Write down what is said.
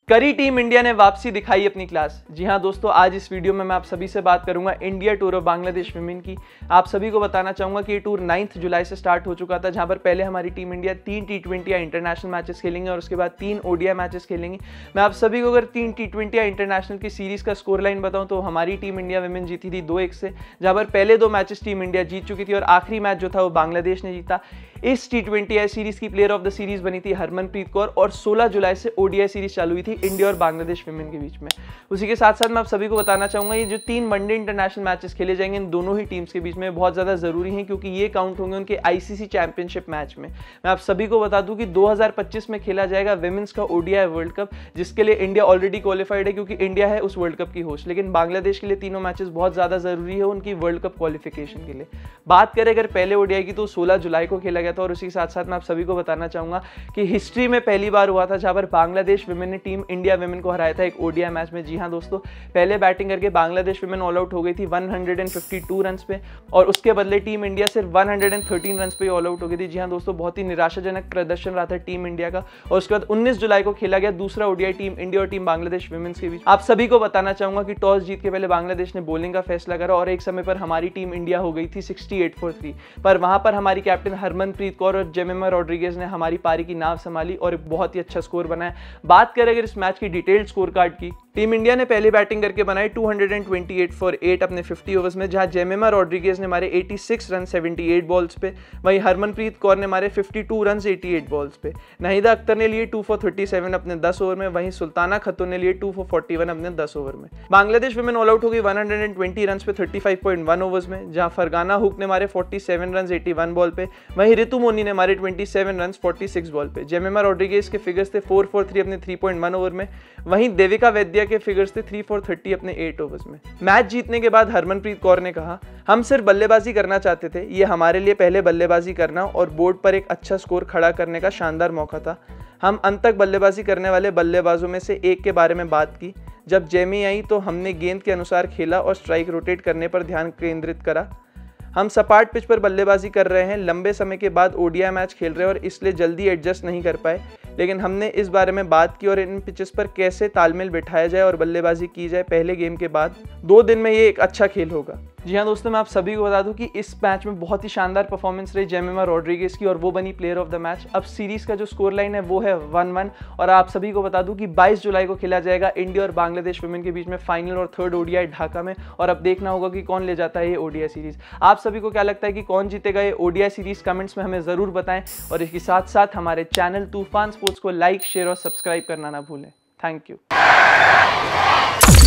करी team India ने वापसी दिखाई अपनी क्लास। जी हाँ दोस्तों, आज इस वीडियो में मैं आप सभी से बात करूंगा India tour of Bangladesh women की। आप सभी को बताना चाहूंगा कि ये टूर 9 जुलाई से स्टार्ट हो चुका था, जहां पर पहले हमारी टीम इंडिया 3 T20 या इंटरनेशनल मैचेस खेलेंगे और उसके बाद 3 ODI मैचेस खेलेंगे। मैं आप सभी को अगर 3 T20 या इंटरनेशनल की सीरीज का स्कोर लाइन बताऊं तो हमारी टीम इंडिया विमेन जीती थी 2-1 से, जहां पर पहले 2 मैचेस टीम इंडिया जीत चुकी थी और आखिरी मैच जो था वो बांग्लादेश ने जीता। इस T20 सीरीज की प्लेयर ऑफ द सीरीज बनी थी हरमनप्रीत कौर और 16 जुलाई से ODI सीरीज चालू हुई थी इंडिया और बांग्लादेश विमेन के बीच में। उसी के साथ साथ मैं आप सभी को बताना चाहूंगा ये जो 3 वनडे इंटरनेशनल मैचेस खेले जाएंगे इन दोनों ही टीम्स के बीच में बहुत ज्यादा जरूरी हैं, क्योंकि ये काउंट होंगे उनके ICC चैंपियनशिप मैच में। मैं आप सभी को बता दूं कि 2025 में खेला जाएगा विमेंस का ODI वर्ल्ड कप, जिसके लिए इंडिया ऑलरेडी क्वालिफाइड है क्योंकि इंडिया है उस वर्ल्ड कप की होस्ट। लेकिन बांग्लादेश के लिए तीनों मैचेस बहुत ज्यादा जरूरी है उनकी वर्ल्ड कप क्वालिफिकेशन के लिए। बात करें अगर पहले ODI की तो 16 जुलाई को खेला गया था और उसी के साथ साथ मैं आप सभी को बताना चाहूंगा कि हिस्ट्री में पहली बार हुआ था जहां पर बांग्लादेश विमेन ने टीम इंडिया विमेन को हराया था एक ODI मैच में। जी हां दोस्तों, पहले बैटिंग करके बांग्लादेश विमेन ऑल आउट हो गई थी 152 रन पे और उसके बदले टीम इंडिया सिर्फ 113 रन पे ऑल आउट हो गई थी। जी हां दोस्तों, बहुत ही निराशाजनक प्रदर्शन रहा था टीम इंडिया का। और उसके बाद 19 जुलाई को खेला गया दूसरा ODI टीम इंडिया और टीम बांग्लादेश विमेन्स के बीच। आप सभी को बताना चाहूंगा कि टॉस जीत के पहले बांग्लादेश ने बॉलिंग का फैसला करा और एक समय पर हमारी टीम इंडिया हो गई थी 68 for 3, पर वहां पर हमारी कैप्टन हरमनप्रीत कौर और जेमिमा रॉड्रिगेज ने हमारी पारी की नाव संभाली और एक बहुत ही अच्छा स्कोर बनाया। बात करें अगर इस मैच की डिटेल्ड स्कोर कार्ड की, टीम इंडिया ने पहले बैटिंग करके बनाई 228 for 8 अपने 50 ओवर्स में, जहां जेमिमा रॉड्रिगेज ने मारे 86 रन 78 बॉल्स पे। वहीं हरमनप्रीत कौर ने मारे 52 रन 88 बॉल्स पे। नाहिदा अख्तर ने लिए 2 for 37 अपने 10 ओवर में। वहीं सुल्ताना खतून ने लिए 2 for 41 अपने 10 ओवर में। बांग्लादेश विमेन ऑल आउट हो गई 120 रन पे 35.1 ओवर्स में, जहां फरगाना हुक ने मारे 47 रन 81 बॉल पे। वहीं रितु मोनी ने मारे 27 रन 46 बॉल पे। जेमिमा रॉड्रिगेज के फिगर्स थे 4 for 3 अपने 3.1 ओवर में। वहीं देविका वैद्या के फिगर्स थे 3 for 30 अपने 8 ओवर्स में। मैच जीतने के बाद हरमनप्रीत कौर ने कहा, हम सिर्फ बल्लेबाजी करना चाहते थे, ये हमारे लिए पहले बल्लेबाजी करना और बोर्ड पर एक अच्छा स्कोर खड़ा करने का शानदार मौका था। हम अंत तक बल्लेबाजी करने वाले बल्लेबाजों में से एक के बारे में बात की। जब जेमी आई तो हमने गेंद के अनुसार खेला और स्ट्राइक रोटेट करने पर ध्यान केंद्रित करा। हम सपाट पिच पर बल्लेबाजी कर रहे हैं, लंबे समय के बाद ODI मैच खेल रहे हैं और इसलिए जल्दी एडजस्ट नहीं कर पाए, लेकिन हमने इस बारे में बात की और इन पिचेस पर कैसे तालमेल बिठाया जाए और बल्लेबाजी की जाए पहले गेम के बाद। 2 दिन में ये एक अच्छा खेल होगा। जी हाँ दोस्तों, मैं आप सभी को बता दूं कि इस मैच में बहुत ही शानदार परफॉर्मेंस रही जेमिमा रॉड्रिगेज की और वो बनी प्लेयर ऑफ द मैच। अब सीरीज का जो स्कोर लाइन है वो है 1-1 और आप सभी को बता दूं कि 22 जुलाई को खेला जाएगा इंडिया और बांग्लादेश विमेन के बीच में फाइनल और 3rd ODI ढाका में। और अब देखना होगा कि कौन ले जाता है ये ODI सीरीज। आप सभी को क्या लगता है कि कौन जीतेगा ये ODI सीरीज? कमेंट्स में हमें जरूर बताएं और इसके साथ साथ हमारे चैनल तूफान स्पोर्ट्स को लाइक, शेयर और सब्सक्राइब करना ना भूलें। Thank you.